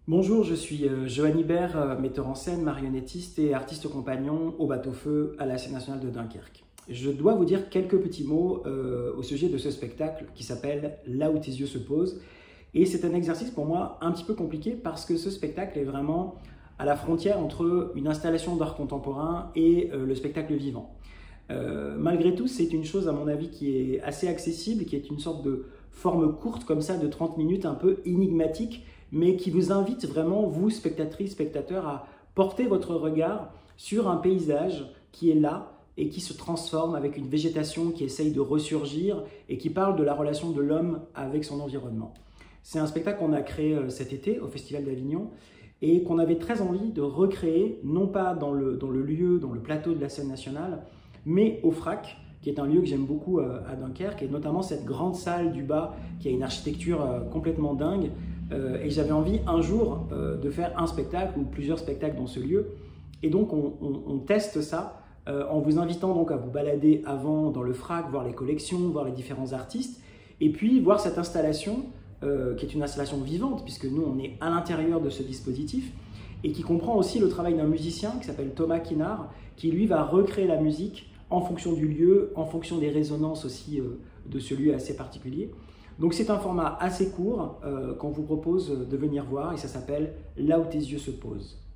Bonjour, je suis Johan Ibert, metteur en scène, marionnettiste et artiste compagnon au Bateau-Feu à la Scène nationale de Dunkerque. Je dois vous dire quelques petits mots au sujet de ce spectacle qui s'appelle Là où tes yeux se posent. Et c'est un exercice pour moi un petit peu compliqué parce que ce spectacle est vraiment à la frontière entre une installation d'art contemporain et le spectacle vivant. Malgré tout, c'est une chose à mon avis qui est assez accessible, qui est une sorte de forme courte comme ça de 30 minutes, un peu énigmatique, mais qui vous invite vraiment, vous, spectatrices, spectateurs, à porter votre regard sur un paysage qui est là et qui se transforme avec une végétation qui essaye de ressurgir et qui parle de la relation de l'homme avec son environnement. C'est un spectacle qu'on a créé cet été au Festival d'Avignon et qu'on avait très envie de recréer, non pas dans le lieu, dans le plateau de la scène nationale, mais au FRAC, qui est un lieu que j'aime beaucoup à Dunkerque, et notamment cette grande salle du bas qui a une architecture complètement dingue. Et j'avais envie un jour de faire un spectacle ou plusieurs spectacles dans ce lieu. Et donc on teste ça en vous invitant donc à vous balader avant dans le FRAC, voir les collections, voir les différents artistes, et puis voir cette installation qui est une installation vivante, puisque nous on est à l'intérieur de ce dispositif, et qui comprend aussi le travail d'un musicien qui s'appelle Thomas Kinard, qui lui va recréer la musique en fonction du lieu, en fonction des résonances aussi de ce lieu assez particulier. Donc c'est un format assez court qu'on vous propose de venir voir et ça s'appelle Là où tes yeux se posent.